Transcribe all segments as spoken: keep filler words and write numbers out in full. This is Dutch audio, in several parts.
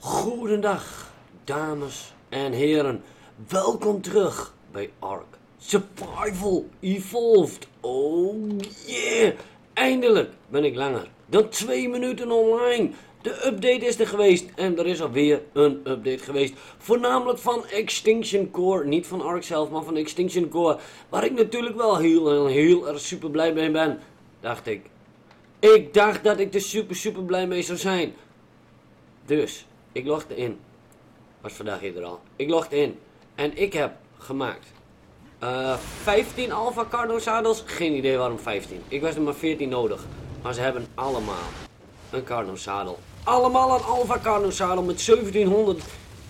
Goedendag, dames en heren. Welkom terug bij Ark Survival Evolved. Oh yeah! Eindelijk ben ik langer dan twee minuten online. De update is er geweest en er is alweer een update geweest. Voornamelijk van Extinction Core. Niet van Ark zelf, maar van Extinction Core. Waar ik natuurlijk wel heel, heel, heel erg super blij mee ben. Dacht ik. Ik dacht dat ik er super, super blij mee zou zijn. Dus, ik logde in. Was vandaag eerder al. Ik logde in. En ik heb gemaakt. Uh, vijftien Alpha Carno Zadels. Geen idee waarom vijftien. Ik was er maar veertien nodig. Maar ze hebben allemaal een Carno Zadel. Allemaal een Alpha Carno Zadel met zeventienhonderd.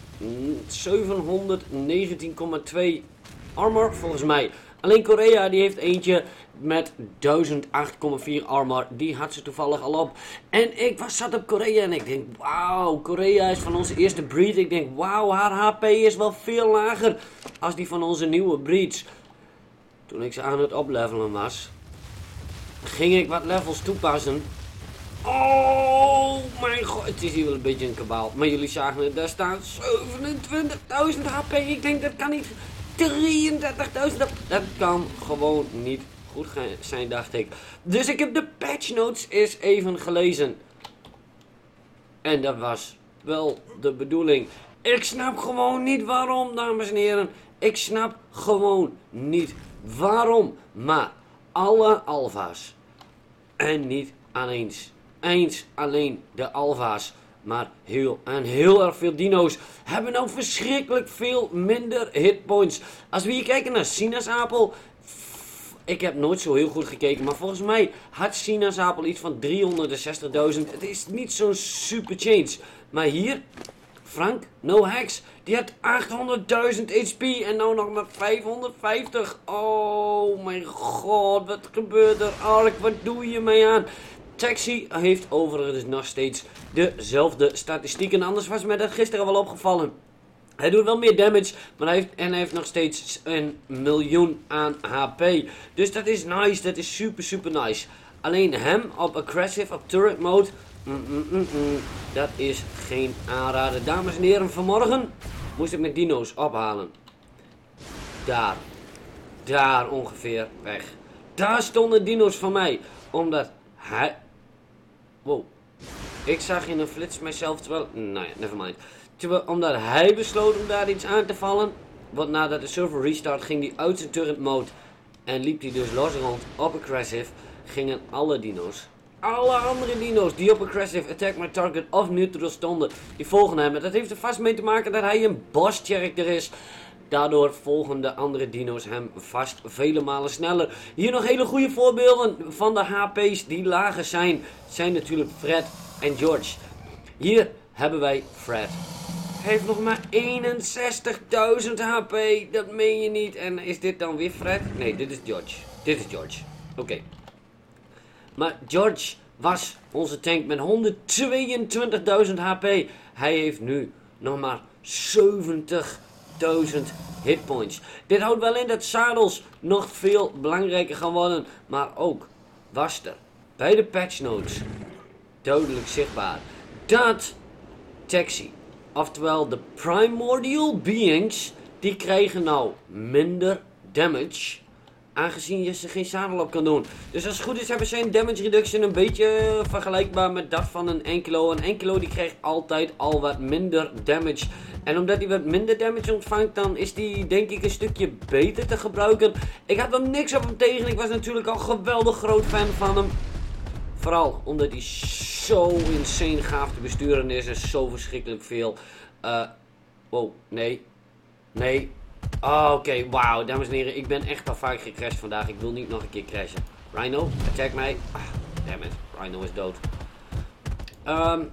zevenhonderdnegentien komma twee armor volgens mij. Alleen Korea die heeft eentje met duizend acht komma vier armor. Die had ze toevallig al op. En ik was zat op Korea en ik denk, wauw, Korea is van onze eerste breed. Ik denk, wauw, haar H P is wel veel lager als die van onze nieuwe breeds. Toen ik ze aan het oplevelen was, ging ik wat levels toepassen. Oh mijn god, het is hier wel een beetje een kabaal. Maar jullie zagen het, daar staat zevenentwintigduizend H P. Ik denk, dat kan niet. drieëndertigduizend, dat kan gewoon niet goed zijn, dacht ik. Dus ik heb de patch notes eens even gelezen. En dat was wel de bedoeling. Ik snap gewoon niet waarom, dames en heren. Ik snap gewoon niet waarom. Maar alle alfa's. En niet alleen eens alleen de alfa's. Maar heel en heel erg veel dino's hebben nou verschrikkelijk veel minder hitpoints. Als we hier kijken naar Sinaasappel. Ik heb nooit zo heel goed gekeken. Maar volgens mij had Sinaasappel iets van driehonderdzestigduizend. Het is niet zo'n super change. Maar hier, Frank, no hacks. Die had achthonderdduizend H P en nou nog maar vijfhonderdvijftig. Oh mijn god, wat gebeurt er? Ark, wat doe je mee aan? Taxi heeft overigens nog steeds dezelfde statistieken. Anders was mij dat gisteren wel opgevallen. Hij doet wel meer damage, maar hij heeft, en hij heeft nog steeds een miljoen aan H P. Dus dat is nice, dat is super super nice. Alleen hem op aggressive, op turret mode, mm, mm, mm, mm, dat is geen aanrader. Dames en heren, vanmorgen moest ik mijn dino's ophalen. Daar, daar ongeveer weg. Daar stonden dino's van mij, omdat hij... Wow. Ik zag in een flits mijzelf terwijl... Nou ja, nevermind. Terwijl, omdat hij besloot om daar iets aan te vallen. Want nadat de server restart ging hij uit zijn turret mode. En liep hij dus los rond op aggressive. Gingen alle dino's. Alle andere dino's die op aggressive, attack my target of neutral stonden. Die volgen hem. En dat heeft er vast mee te maken dat hij een boss character is. Daardoor volgen de andere dino's hem vast vele malen sneller. Hier nog hele goede voorbeelden van de H P's die lager zijn. Zijn natuurlijk Fred en George. Hier hebben wij Fred. Hij heeft nog maar eenenzestigduizend H P. Dat meen je niet. En is dit dan weer Fred? Nee, dit is George. Dit is George. Oké. Okay. Maar George was onze tank met honderdtweeëntwintigduizend H P. Hij heeft nu nog maar zeventigduizend hitpoints. Dit houdt wel in dat zadels nog veel belangrijker gaan worden. Maar ook was er bij de patch notes duidelijk zichtbaar dat Taxi, oftewel de primordial beings, die krijgen nou minder damage, aangezien je ze geen zadel op kan doen. Dus als het goed is hebben ze een damage reduction een beetje vergelijkbaar met dat van een Ankilo. Een Ankilo die krijgt altijd al wat minder damage. En omdat hij wat minder damage ontvangt, dan is die denk ik een stukje beter te gebruiken. Ik had wel niks op hem tegen. Ik was natuurlijk al geweldig groot fan van hem. Vooral omdat hij zo insane gaaf te besturen is en zo verschrikkelijk veel. Uh, wow, nee. Nee. Oh, oké, okay. Wauw, dames en heren, ik ben echt al vaak gecrashed vandaag. Ik wil niet nog een keer crashen. Rhino, attack mij. Ah, damn it, Rhino is dood. Um,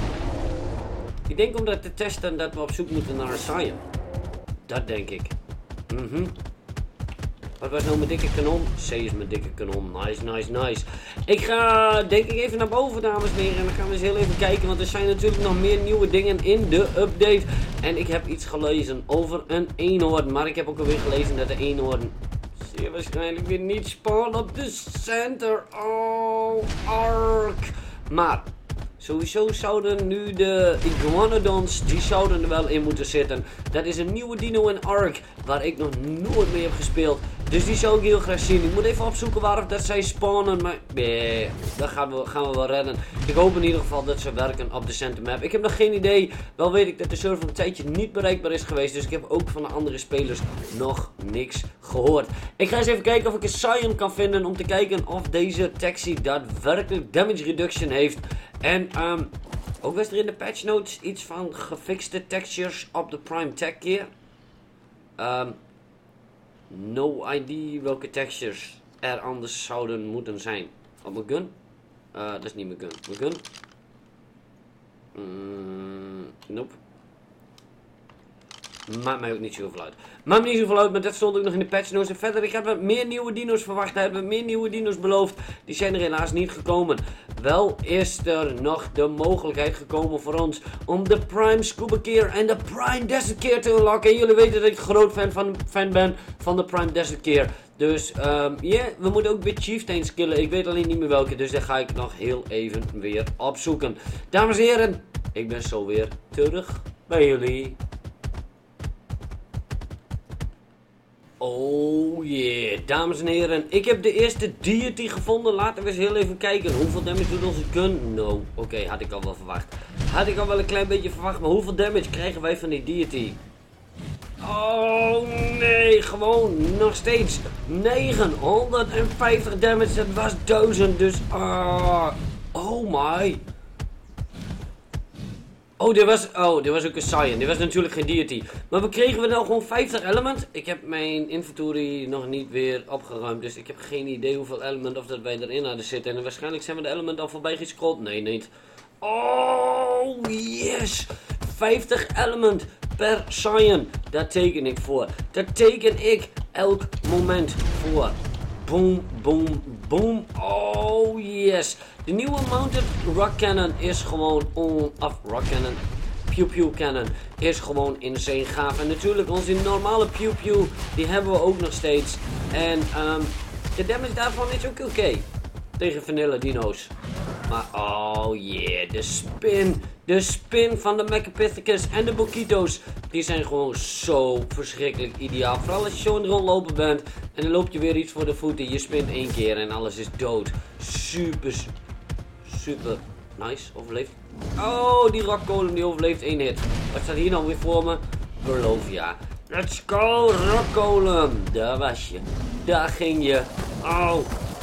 ik denk om dat te testen dat we op zoek moeten naar een Saiyan. Dat denk ik. Mhm. Mm Wat was nou mijn dikke kanon? C is mijn dikke kanon. Nice, nice, nice. Ik ga denk ik even naar boven, dames en heren. En dan gaan we eens heel even kijken. Want er zijn natuurlijk nog meer nieuwe dingen in de update. En ik heb iets gelezen over een eenhoorn. Maar ik heb ook alweer gelezen dat de eenhoorn zeer waarschijnlijk weer niet spawn op de center. Oh, Ark. Maar Sowieso zouden nu de Iguanodons, die zouden er wel in moeten zitten. Dat is een nieuwe dino in Ark, waar ik nog nooit mee heb gespeeld. Dus die zou ik heel graag zien. Ik moet even opzoeken waar of dat zij spawnen, maar nee, dat gaan we, gaan we wel redden. Ik hoop in ieder geval dat ze werken op de center map. Ik heb nog geen idee. Wel weet ik dat de server een tijdje niet bereikbaar is geweest, dus ik heb ook van de andere spelers nog niks gehoord. Ik ga eens even kijken of ik een Cyan kan vinden om te kijken of deze taxi daadwerkelijk damage reduction heeft. En um, ook was er in de patch notes iets van gefixte textures op de Prime Tech Gear. Um, no idea welke textures er anders zouden moeten zijn. Op mijn gun? Uh, dat is niet mijn gun. Mijn gun? Mm, nope. Maakt mij ook niet zoveel uit. Maakt me niet zoveel uit, maar dat stond ook nog in de patch notes. En verder, ik had wat meer nieuwe dino's verwacht. Ik heb meer nieuwe dino's beloofd. Die zijn er helaas niet gekomen. Wel is er nog de mogelijkheid gekomen voor ons om de Prime Scuba Gear en de Prime Desert Gear te unlocken. En jullie weten dat ik een groot fan, van, fan ben van de Prime Desert Gear. Dus ja, um, yeah, we moeten ook weer Chieftains killen. Ik weet alleen niet meer welke, dus daar ga ik nog heel even weer opzoeken. Dames en heren, ik ben zo weer terug bij jullie. Oh yeah, dames en heren, ik heb de eerste deity gevonden. Laten we eens heel even kijken. Hoeveel damage doet onze gun? No, oké, okay, had ik al wel verwacht. Had ik al wel een klein beetje verwacht, maar hoeveel damage krijgen wij van die deity? Oh nee, gewoon nog steeds negenhonderdvijftig damage, dat was duizend, dus ah, oh my. Oh, dit was, oh, dit was ook een Cyan. Dit was natuurlijk geen deity. Maar we kregen we nou gewoon vijftig element. Ik heb mijn inventory nog niet weer opgeruimd. Dus ik heb geen idee hoeveel element of dat wij erin hadden zitten. En waarschijnlijk zijn we de element al voorbij gescrollt. Nee, niet. Oh, yes. vijftig element per Cyan. Daar teken ik voor. Daar teken ik elk moment voor. Boom, boom, boom. Oh, yes. De nieuwe Mounted Rock Cannon is gewoon on... Of Rock Cannon. Pew Pew Cannon is gewoon insane gaaf. En natuurlijk onze normale Pew Pew, die hebben we ook nog steeds. En um, de damage daarvan is ook oké. Okay. Tegen vanilla dino's. Maar oh yeah, de spin. De spin van de Mechapithecus en de Bokitos. Die zijn gewoon zo verschrikkelijk ideaal. Vooral als je zo in de rondlopen bent. En dan loop je weer iets voor de voeten. Je spint één keer en alles is dood. Super, super nice. Overleefd. Oh, die rockkolem die overleeft één hit. Wat staat hier nou weer voor me? Verlovia. Let's go, rockkolem. Daar was je. Daar ging je. Oh.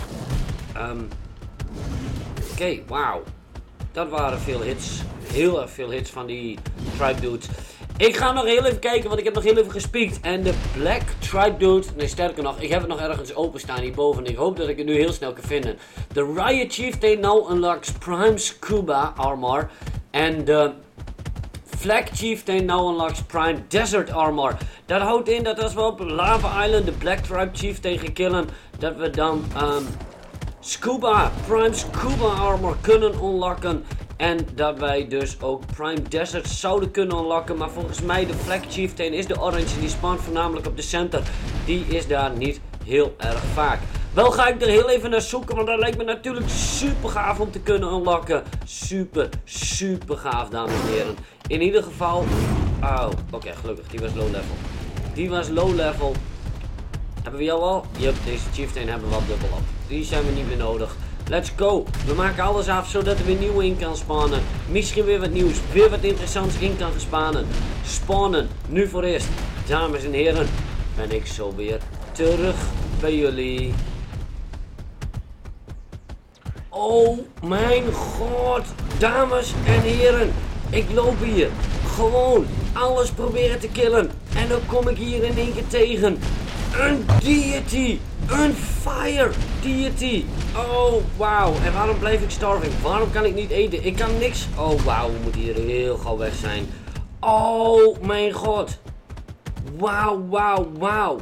Um. Oké, okay, wauw. Dat waren veel hits. Heel erg veel hits van die Tribe Dudes. Ik ga nog heel even kijken, want ik heb nog heel even gespiekt. En de Black Tribe Dude, nee sterker nog, ik heb het nog ergens openstaan hierboven. En ik hoop dat ik het nu heel snel kan vinden. De Riot Chieftain now unlocks Prime Scuba Armor. En de Flag Chieftain now unlocks Prime Desert Armor. Dat houdt in dat als we op Lava Island de Black Tribe Chieftain gaan killen, dat we dan um, Scuba, Prime Scuba Armor kunnen unlocken. En dat wij dus ook Prime Desert zouden kunnen unlocken. Maar volgens mij de Flag Chieftain is de orange. Die spawnt voornamelijk op de center. Die is daar niet heel erg vaak. Wel ga ik er heel even naar zoeken. Want dat lijkt me natuurlijk super gaaf om te kunnen unlocken. Super, super gaaf, dames en heren. In ieder geval... Oh, oké, okay, gelukkig. Die was low level. Die was low level. Hebben we jou al? Yup, deze Chieftain hebben we al dubbel op. Die zijn we niet meer nodig. Let's go. We maken alles af zodat er weer nieuwe in kan spannen. Misschien weer wat nieuws. Weer wat interessants in kan spannen. Spannen. Nu voor eerst. Dames en heren. Ben ik zo weer terug bij jullie. Oh mijn god. Dames en heren. Ik loop hier. Gewoon alles proberen te killen. En dan kom ik hier in één keer tegen. Een deity. Een fire deity. Oh, wauw. En waarom blijf ik starving? Waarom kan ik niet eten? Ik kan niks. Oh, wauw. We moeten hier heel gauw weg zijn. Oh, mijn god. Wauw, wauw, wauw.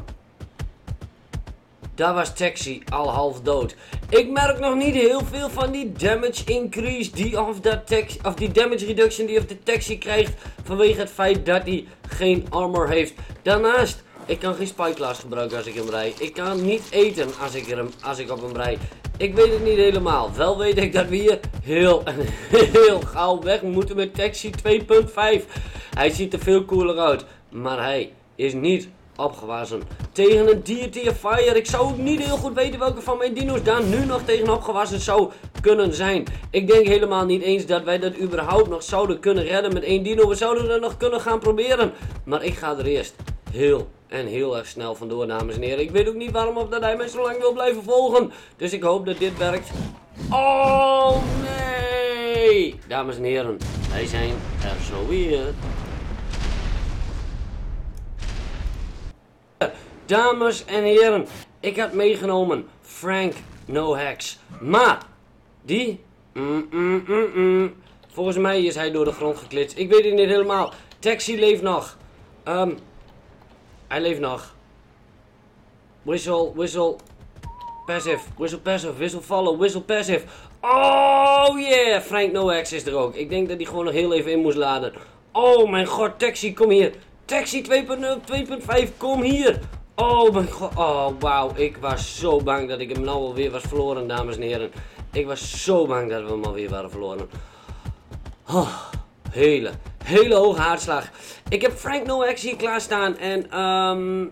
Daar was Taxi al half dood. Ik merk nog niet heel veel van die damage increase die of, dat taxi, of die damage reduction die of de Taxi krijgt vanwege het feit dat hij geen armor heeft. Daarnaast, ik kan geen spyglass gebruiken als ik hem rijd. Ik kan niet eten als ik, er, als ik op hem rijd. Ik weet het niet helemaal. Wel weet ik dat we hier heel en heel gauw weg moeten met Taxi twee punt vijf. Hij ziet er veel cooler uit. Maar hij is niet opgewassen tegen een Deity of Fire. Ik zou ook niet heel goed weten welke van mijn dino's daar nu nog tegen opgewassen zou kunnen zijn. Ik denk helemaal niet eens dat wij dat überhaupt nog zouden kunnen redden met één dino. We zouden het nog kunnen gaan proberen. Maar ik ga er eerst heel en heel erg snel vandoor, dames en heren. Ik weet ook niet waarom of dat hij mij zo lang wil blijven volgen. Dus ik hoop dat dit werkt. Oh nee! Dames en heren, wij zijn er zo weer. Dames en heren, ik had meegenomen Frank No Hacks. Maar die, mm, mm, mm, mm. volgens mij is hij door de grond geklitst. Ik weet het niet helemaal. Taxi leeft nog. Um, hij leeft nog. Whistle, whistle, passive, whistle passive, whistle follow, whistle passive. Oh yeah, Frank No Hacks is er ook. Ik denk dat hij gewoon nog heel even in moest laden. Oh mijn god, Taxi, kom hier. Taxi twee punt nul, twee punt vijf, kom hier. Oh mijn god, oh wauw, ik was zo bang dat ik hem nou alweer was verloren, dames en heren. Ik was zo bang dat we hem alweer waren verloren. Oh, hele, hele hoge hartslag. Ik heb Frank No Hacks hier klaarstaan en um...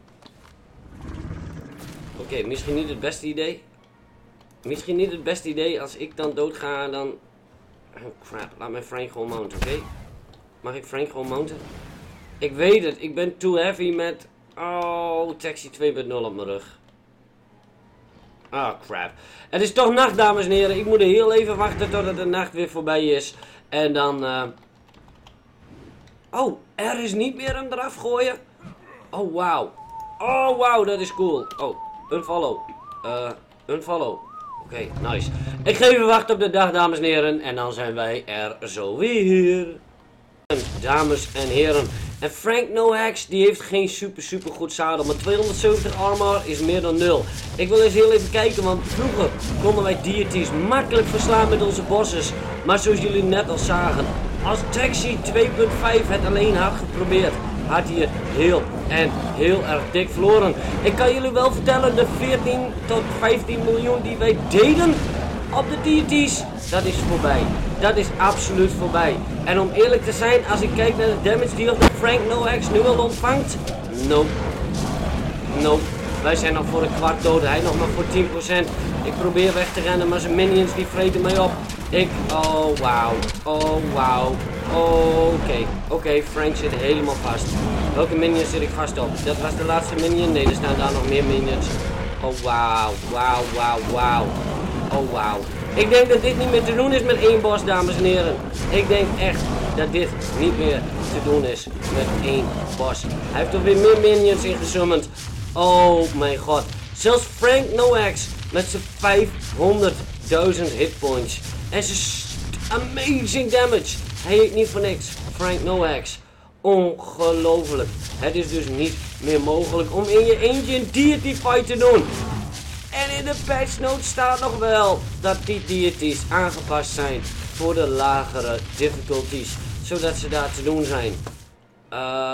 Oké, okay, misschien niet het beste idee. Misschien niet het beste idee als ik dan dood ga, dan... Oh crap, laat mij Frank gewoon mounten, oké? Okay? Mag ik Frank gewoon mounten? Ik weet het, ik ben too heavy met... Oh, Taxi twee punt nul op mijn rug. Oh crap. Het is toch nacht, dames en heren. Ik moet er heel even wachten totdat de nacht weer voorbij is. En dan... Uh... Oh, er is niet meer hem eraf gooien. Oh, wauw. Oh, wauw, dat is cool. Oh, unfollow. Uh, unfollow. Oké, okay, nice. Ik ga even wachten op de dag, dames en heren. En dan zijn wij er zo weer. Dames en heren. En Frank No Hacks, die heeft geen super super goed zadel. Maar tweehonderdzeventig armor is meer dan nul. Ik wil eens heel even kijken, want vroeger konden wij deities makkelijk verslaan met onze bosses. Maar zoals jullie net al zagen, als Taxi twee punt vijf het alleen had geprobeerd, had hij het heel en heel erg dik verloren. Ik kan jullie wel vertellen, de veertien tot vijftien miljoen die wij deden op de deities, dat is voorbij. Dat is absoluut voorbij. En om eerlijk te zijn, als ik kijk naar de damage die de Frank No Hacks nu al ontvangt, nope. Nope. Wij zijn nog voor een kwart dood, hij nog maar voor tien procent. Ik probeer weg te rennen, maar zijn minions die vreten mij op. Ik, oh wauw, oh wauw. Oké, okay. oké, okay, Frank zit helemaal vast. Welke minions zit ik vast op? Dat was de laatste minion? Nee, er staan daar nog meer minions. Oh wauw, wauw, wauw, wauw. Oh wauw. Ik denk dat dit niet meer te doen is met één boss, dames en heren. Ik denk echt dat dit niet meer te doen is met één boss. Hij heeft toch weer meer minions ingesummend. Oh mijn god. Zelfs Frank No Hacks met zijn vijfhonderdduizend hitpoints. En zijn amazing damage. Hij heet niet voor niks Frank No Hacks. Ongelooflijk. Het is dus niet meer mogelijk om in je eentje een deity fight te doen. En in de patch notes staat nog wel dat die deities aangepast zijn voor de lagere difficulties. Zodat ze daar te doen zijn. Uh,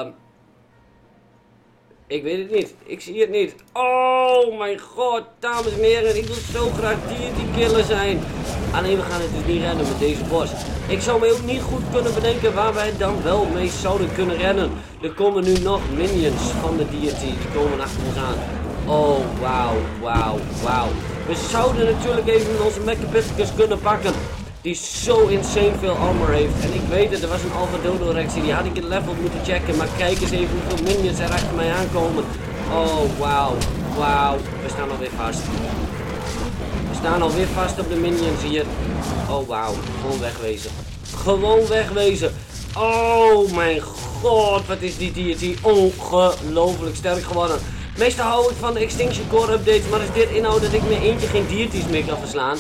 ik weet het niet. Ik zie het niet. Oh mijn god, dames en heren. Ik wil zo graag deity killer zijn. Alleen we gaan het dus niet redden met deze boss. Ik zou me ook niet goed kunnen bedenken waar wij dan wel mee zouden kunnen rennen. Er komen nu nog minions van de deity. Die komen achter ons aan. Oh, wauw, wauw, wauw. We zouden natuurlijk even onze Mechapithecus kunnen pakken. Die zo insane veel armor heeft. En ik weet het, er was een Alpha Dodo Rex. Die had ik het level moeten checken. Maar kijk eens even hoeveel minions er achter mij aankomen. Oh, wauw, wauw. We staan alweer vast. We staan alweer vast op de minions hier. Oh, wauw. Gewoon wegwezen. Gewoon wegwezen. Oh, mijn god. Wat is die deity ongelooflijk sterk geworden. Meestal hou ik van de Extinction Core updates, maar is dit inhoud dat ik met eentje geen deities meer kan verslaan?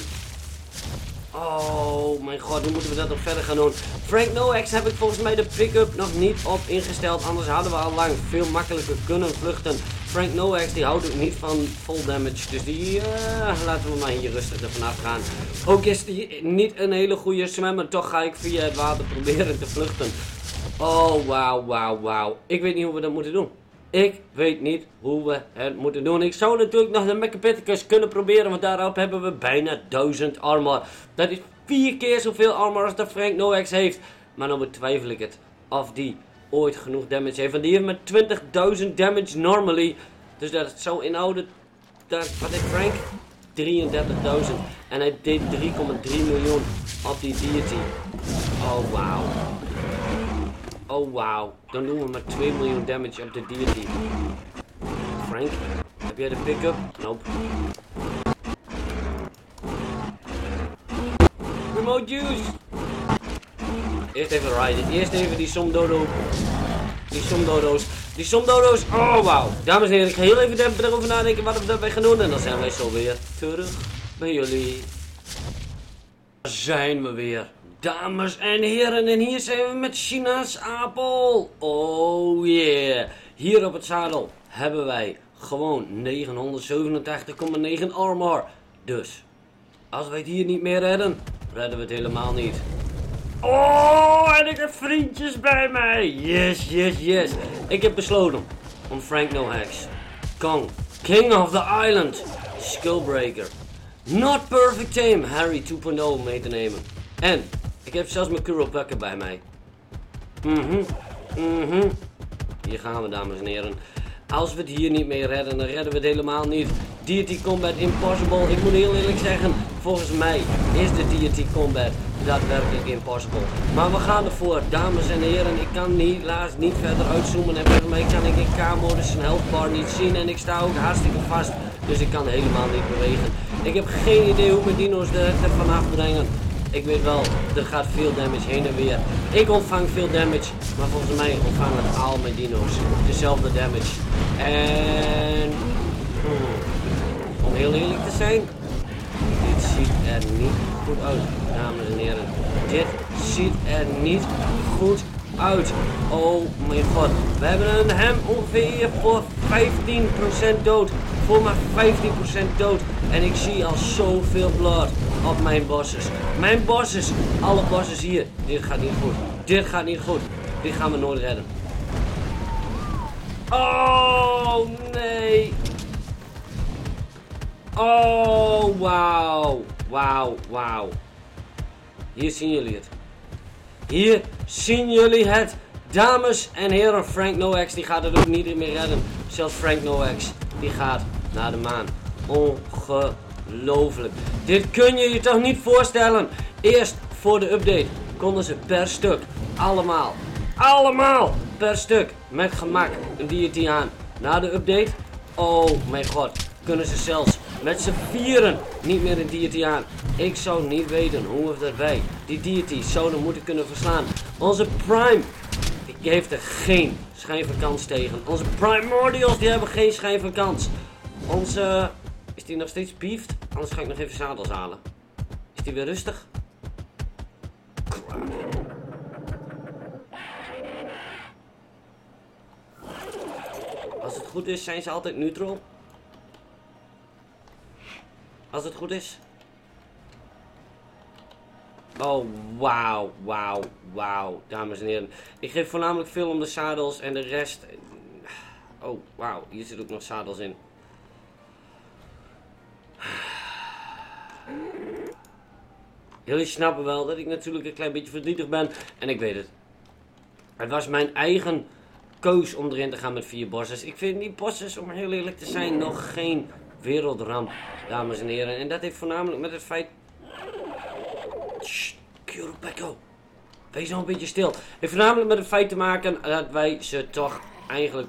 Oh mijn god, hoe moeten we dat nog verder gaan doen? Frank No Hacks heb ik volgens mij de pick-up nog niet op ingesteld, anders hadden we al lang veel makkelijker kunnen vluchten. Frank No Hacks die houdt ook niet van full damage, dus die uh, laten we maar hier rustig er vanaf gaan. Ook is die niet een hele goede zwemmer, toch ga ik via het water proberen te vluchten. Oh wauw, wauw, wauw. Ik weet niet hoe we dat moeten doen. Ik weet niet hoe we het moeten doen. Ik zou natuurlijk nog de Mechapithecus kunnen proberen, want daarop hebben we bijna duizend armor. Dat is vier keer zoveel armor als dat Frank No-X heeft. Maar dan betwijfel ik het of die ooit genoeg damage heeft. Want die heeft met twintigduizend damage normally. Dus dat zou inhouden, dat, wat heeft Frank? drieëndertigduizend. En hij deed drie komma drie miljoen op die deity. Oh wauw. Oh wauw. Dan doen we maar twee miljoen damage op de deity. Frank, heb jij de pick-up? Nope. Remote use. Eerst even rijden. Eerst even die somdodo. Die somdodo's. Die somdodo's. Oh wauw. Dames en heren, ik ga heel even erover nadenken wat we daarbij gaan doen. En dan zijn wij zo weer terug bij jullie. Daar zijn we weer. Dames en heren, en hier zijn we met China's Apel. Oh yeah. Hier op het zadel hebben wij gewoon negenhonderdzevenentachtig komma negen armor. Dus, als wij het hier niet meer redden, redden we het helemaal niet. Oh, en ik heb vriendjes bij mij. Yes, yes, yes. Ik heb besloten om Frank No-X, Kong, King of the Island, Skullbreaker, Not Perfect Tame, Harry twee punt nul mee te nemen. En ik heb zelfs mijn Kuropucker bij mij. Mhm, mhm. Hier gaan we, dames en heren. Als we het hier niet mee redden, dan redden we het helemaal niet. Deity Combat Impossible. Ik moet heel eerlijk zeggen, volgens mij is de Deity Combat daadwerkelijk impossible. Maar we gaan ervoor, dames en heren. Ik kan helaas niet verder uitzoomen. En volgens mij kan ik in K-modus zijn health bar niet zien. En ik sta ook hartstikke vast. Dus ik kan helemaal niet bewegen. Ik heb geen idee hoe mijn dino's er vanaf brengen. Ik weet wel, er gaat veel damage heen en weer. Ik ontvang veel damage, maar volgens mij ontvangen al mijn dino's dezelfde damage. En hmm, om heel eerlijk te zijn, dit ziet er niet goed uit, dames en heren. Dit ziet er niet goed uit. Oh mijn god, we hebben hem ongeveer voor vijftien procent dood. Voor maar vijftien procent dood. En ik zie al zoveel blood op mijn bosses. Mijn bosses, alle bosses hier. Dit gaat niet goed. Dit gaat niet goed. Dit gaan we nooit redden. Oh nee. Oh wauw. Wauw, wauw. Hier zien jullie het. Hier zien jullie het. Dames en heren, Frank No-X die gaat het ook niet meer redden. Zelfs Frank No-X die gaat naar de maan. Ongelooflijk. Dit kun je je toch niet voorstellen. Eerst voor de update konden ze per stuk allemaal, allemaal per stuk met gemak een deity aan. Na de update, oh mijn god, kunnen ze zelfs met z'n vieren niet meer een deity aan. Ik zou niet weten hoe we daarbij die deity zouden moeten kunnen verslaan. Onze Prime, die heeft er geen schijn van kans tegen. Onze Primordials, die hebben geen schijn van kans. Onze, is die nog steeds beefed? Anders ga ik nog even zadels halen. Is die weer rustig? Crap. Als het goed is, zijn ze altijd neutral. Als het goed is. Oh, wauw, wauw, wauw, dames en heren. Ik geef voornamelijk veel om de zadels en de rest. Oh, wauw, hier zit ook nog zadels in. Jullie snappen wel dat ik natuurlijk een klein beetje verdrietig ben. En ik weet het. Het was mijn eigen keus om erin te gaan met vier bosses. Ik vind die bosses, om heel eerlijk te zijn, nog geen wereldramp, dames en heren. En dat heeft voornamelijk met het feit... Sst, Kuropeko. Wees nou een beetje stil. Het heeft voornamelijk met het feit te maken dat wij ze toch eigenlijk...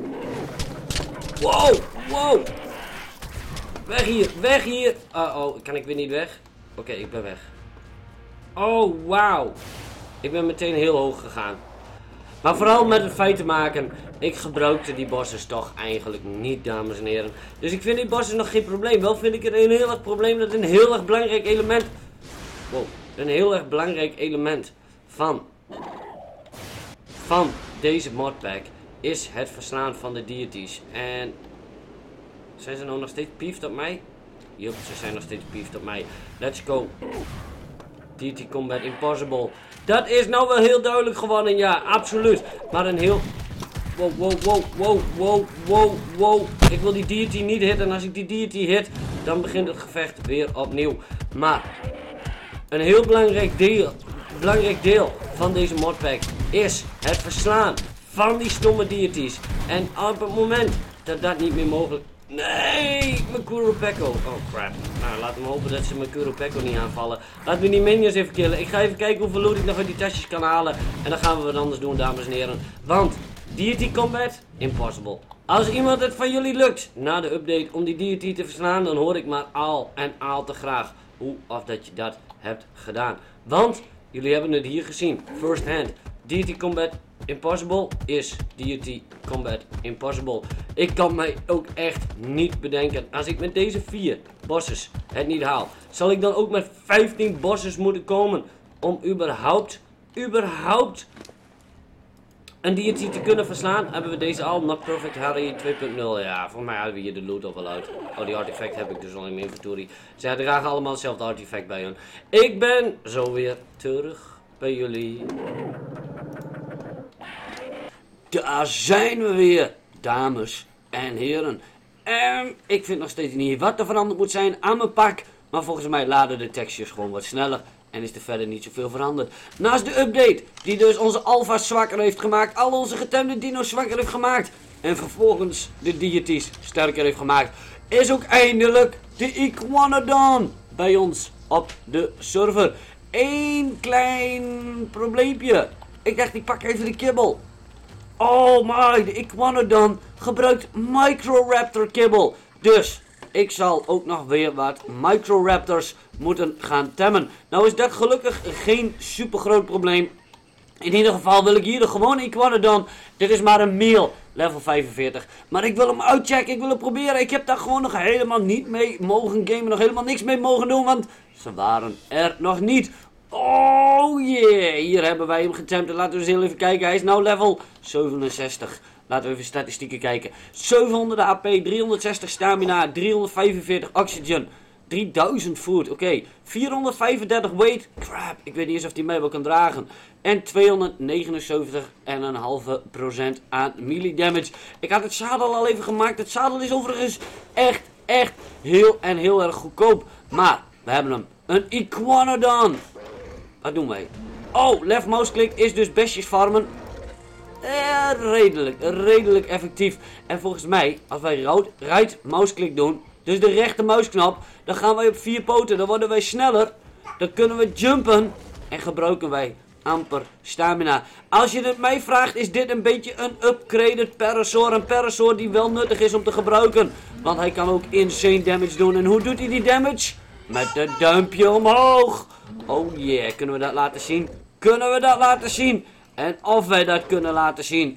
Wow, wow. Weg hier, weg hier. Uh oh, kan ik weer niet weg? Oké, okay, ik ben weg. Oh, wauw. Ik ben meteen heel hoog gegaan. Maar vooral met het feit te maken, ik gebruikte die bosses toch eigenlijk niet, dames en heren. Dus ik vind die bosses nog geen probleem. Wel vind ik het een heel erg probleem dat een heel erg belangrijk element... Wow, een heel erg belangrijk element van... Van deze modpack is het verslaan van de deities. En... Zijn ze nou nog steeds piefd op mij? Jup, ze zijn nog steeds piefd op mij. Let's go. Deity Combat Impossible. Dat is nou wel heel duidelijk geworden, ja, absoluut. Maar een heel... wow, wow, wow, wow, wow, wow, wow. Ik wil die deity niet hitten en als ik die deity hit, dan begint het gevecht weer opnieuw. Maar een heel belangrijk deel, belangrijk deel van deze modpack is het verslaan van die stomme deities. En op het moment dat dat niet meer mogelijk... Nee, mijn Kuropeko. Oh crap. Nou, laten we hopen dat ze mijn Kuropeko niet aanvallen. Laten we die minions even killen. Ik ga even kijken hoeveel loot ik nog uit die tasjes kan halen. En dan gaan we wat anders doen, dames en heren. Want deity combat, impossible. Als iemand het van jullie lukt, na de update, om die deity te verslaan, dan hoor ik maar al en al te graag hoe of dat je dat hebt gedaan. Want jullie hebben het hier gezien, first hand. Deity combat impossible is deity combat impossible. Ik kan mij ook echt niet bedenken, als ik met deze vier bosses het niet haal, zal ik dan ook met vijftien bosses moeten komen om überhaupt, überhaupt een deity te kunnen verslaan? Hebben we deze al? Not Perfect Harry twee punt nul. Ja, voor mij hebben we hier de loot al wel uit. Oh, die artefact heb ik dus al in mijn inventory. Zij dragen allemaal hetzelfde artefact bij hun. Ik ben zo weer terug bij jullie. Daar zijn we weer, dames en heren. En ik vind nog steeds niet wat er veranderd moet zijn aan mijn pak. Maar volgens mij laden de textures gewoon wat sneller. En is er verder niet zoveel veranderd. Naast de update, die dus onze alfa's zwakker heeft gemaakt. Al onze getemde dino's zwakker heeft gemaakt. En vervolgens de deities sterker heeft gemaakt. Is ook eindelijk de Iguanodon bij ons op de server. Eén klein probleempje. Ik dacht, ik pak even de kibbel. Oh my, de Iguanodon gebruikt Microraptor kibbel. Dus ik zal ook nog weer wat Microraptors moeten gaan temmen. Nou is dat gelukkig geen super groot probleem. In ieder geval wil ik hier de gewone Iguanodon. Dit is maar een meal, level vijfenveertig. Maar ik wil hem uitchecken, ik wil hem proberen. Ik heb daar gewoon nog helemaal niet mee mogen gamen. Nog helemaal niks mee mogen doen, want ze waren er nog niet. Oh yeah, hier hebben wij hem getemd. Laten we eens heel even kijken. Hij is nou level zevenenzestig. Laten we even statistieken kijken. zevenhonderd A P, driehonderdzestig stamina, driehonderdvijfenveertig oxygen, drieduizend food, oké. Okay. vierhonderdvijfendertig weight, crap, ik weet niet eens of hij mij wel kan dragen. En tweehonderdnegenenzeventig komma vijf procent aan melee damage. Ik had het zadel al even gemaakt. Het zadel is overigens echt, echt heel en heel erg goedkoop. Maar we hebben hem. Een Iguanodon. Wat doen wij? Oh, left mouse click is dus bestjes farmen. Eh, redelijk, redelijk effectief. En volgens mij, als wij right mouse click doen, dus de rechter muisknop, dan gaan wij op vier poten. Dan worden wij sneller. Dan kunnen we jumpen. En gebruiken wij amper stamina. Als je het mij vraagt, is dit een beetje een upgraded Parasaur. Een Parasaur die wel nuttig is om te gebruiken. Want hij kan ook insane damage doen. En hoe doet hij die damage? Met het duimpje omhoog. Oh yeah, kunnen we dat laten zien? Kunnen we dat laten zien? En of wij dat kunnen laten zien.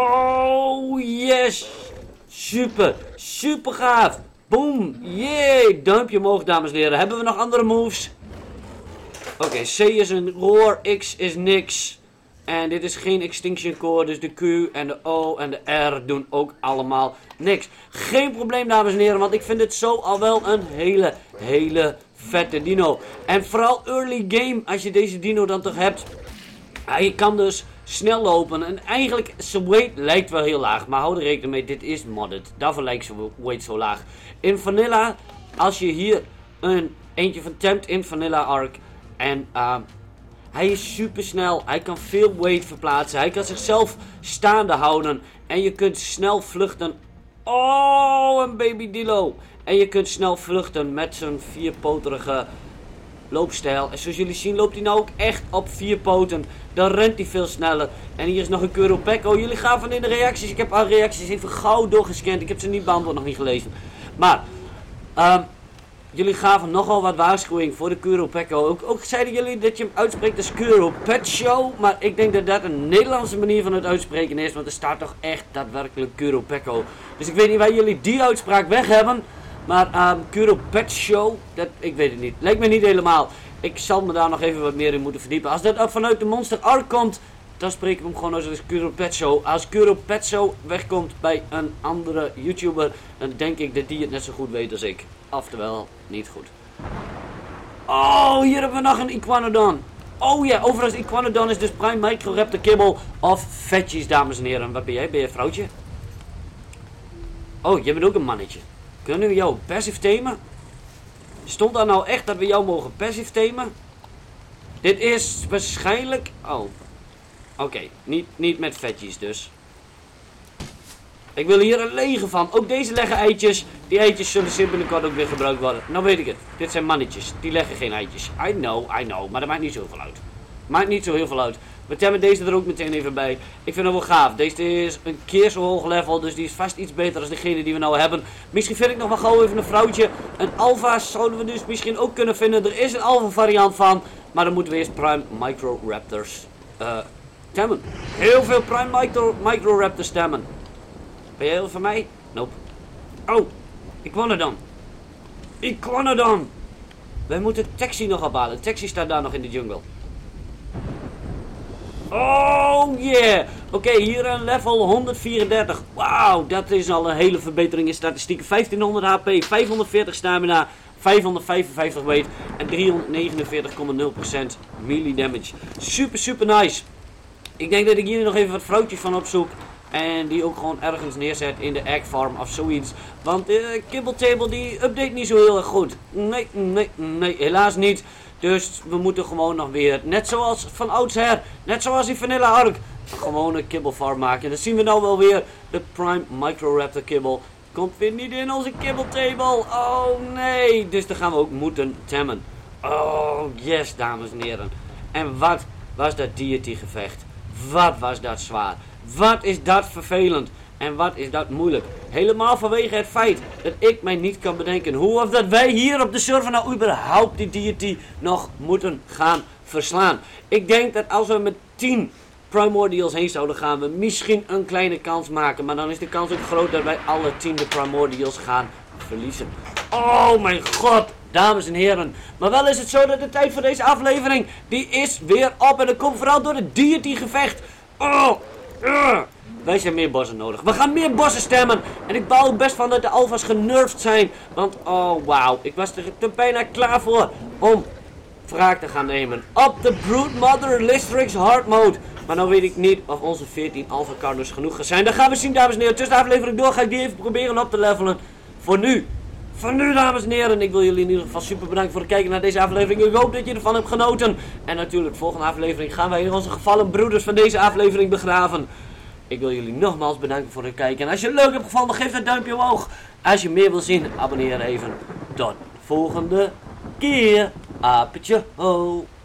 Oh yes. Super, super gaaf. Boom, yeah. Duimpje omhoog, dames en heren. Hebben we nog andere moves? Oké, okay, C is een roar, X is niks. En dit is geen extinction core, dus de Q en de O en de R doen ook allemaal niks. Geen probleem, dames en heren, want ik vind het zo al wel een hele, hele vette dino. En vooral early game, als je deze dino dan toch hebt. Hij kan dus snel lopen en eigenlijk zijn weight lijkt wel heel laag. Maar hou er rekening mee, dit is modded. Daarvoor lijkt zijn weight zo laag. In Vanilla, als je hier een eentje van temt in Vanilla Ark. En uh, hij is super snel. Hij kan veel weight verplaatsen. Hij kan zichzelf staande houden. En je kunt snel vluchten. Oh, een baby dino. En je kunt snel vluchten met zijn vierpoterige loopstijl. En zoals jullie zien loopt hij nou ook echt op vier poten. Dan rent hij veel sneller. En hier is nog een Kuropeko. Jullie gaven in de reacties. Ik heb al reacties even gauw doorgescand. Ik heb ze niet beantwoord, nog niet gelezen. Maar um, jullie gaven nogal wat waarschuwing voor de Kuropeko. Ook, ook zeiden jullie dat je hem uitspreekt als Kuropetcho. Maar ik denk dat dat een Nederlandse manier van het uitspreken is. Want er staat toch echt daadwerkelijk Kuropeko. Dus ik weet niet waar jullie die uitspraak weg hebben. Maar um, Kuropetcho, dat, ik weet het niet. Lijkt me niet helemaal. Ik zal me daar nog even wat meer in moeten verdiepen. Als dat ook vanuit de Monster Ark komt, dan spreken we hem gewoon als Kuropetcho. Als Kuropetcho wegkomt bij een andere YouTuber, dan denk ik dat die het net zo goed weet als ik. Oftewel, niet goed. Oh, hier hebben we nog een Iguanodon. Oh ja, overigens, Iguanodon is dus Prime Microraptor Kibble of Veggies, dames en heren. Wat ben jij? Ben je een vrouwtje? Oh, jij bent ook een mannetje. Kunnen we jou passive themen? Stond daar nou echt dat we jou mogen passive themen? Dit is waarschijnlijk... Oh. Oké, okay. niet, niet met Veggies dus. Ik wil hier een leger van. Ook deze leggen eitjes. Die eitjes zullen zeer binnenkort ook weer gebruikt worden. Nou weet ik het. Dit zijn mannetjes. Die leggen geen eitjes. I know, I know. Maar dat maakt niet zo veel uit. Maakt niet zo heel veel uit. We temmen deze er ook meteen even bij. Ik vind hem wel gaaf. Deze is een keer zo hoog level. Dus die is vast iets beter dan degene die we nou hebben. Misschien vind ik nog wel gauw even een vrouwtje. Een alpha zouden we dus misschien ook kunnen vinden. Er is een alpha variant van. Maar dan moeten we eerst Prime Microraptors uh, temmen. Heel veel Prime micro, Microraptors temmen. Ben jij heel van mij? Nope. Oh, Iguanodon. Iguanodon. Wij moeten Taxi nog ophalen. Taxi staat daar nog in de jungle. Oh yeah. Oké, okay, hier een level honderdvierendertig. Wauw, dat is al een hele verbetering in statistieken. vijftienhonderd H P, vijfhonderdveertig stamina, vijfhonderdvijfenvijftig weight en driehonderdnegenenveertig komma nul procent melee damage. Super, super nice. Ik denk dat ik hier nog even wat vrouwtjes van opzoek. En die ook gewoon ergens neerzet in de egg farm of zoiets. Want de Kibble Table die update niet zo heel erg goed. Nee, nee, nee, helaas niet. Dus we moeten gewoon nog weer, net zoals van oudsher, net zoals die Vanilla Ark, gewoon een Kibble farm maken. Dat zien we nou wel weer. De Prime Microraptor Kibble komt weer niet in onze Kibble Table. Oh nee, dus dan gaan we ook moeten temmen. Oh yes, dames en heren. En wat was dat deity gevecht? Wat was dat zwaar? Wat is dat vervelend en wat is dat moeilijk. Helemaal vanwege het feit dat ik mij niet kan bedenken hoe of dat wij hier op de server nou überhaupt die deity nog moeten gaan verslaan. Ik denk dat als we met tien Primordials heen zouden gaan we misschien een kleine kans maken. Maar dan is de kans ook groot dat wij alle tien de Primordials gaan verliezen. Oh mijn god, dames en heren. Maar wel is het zo dat de tijd voor deze aflevering, die is weer op. En dat komt vooral door het deity gevecht. Oh, uh. Wij zijn meer bossen nodig. We gaan meer bossen stemmen. En ik baal ook best van dat de alfa's genervd zijn. Want, oh wauw, ik was er, er bijna klaar voor om wraak te gaan nemen op de Broodmother Listrix Hard Mode. Maar nou weet ik niet of onze veertien alpha cardos genoeg gaan zijn. Dat gaan we zien, dames en heren. Tussen de aflevering door ga ik die even proberen op te levelen. Voor nu. Voor nu, dames en heren. Ik wil jullie in ieder geval super bedanken voor het kijken naar deze aflevering. Ik hoop dat je ervan hebt genoten. En natuurlijk, volgende aflevering gaan wij onze gevallen broeders van deze aflevering begraven. Ik wil jullie nogmaals bedanken voor het kijken. En als je het leuk hebt gevonden, geef een duimpje omhoog. Als je meer wil zien, abonneer even. Tot volgende keer. Apentje ho.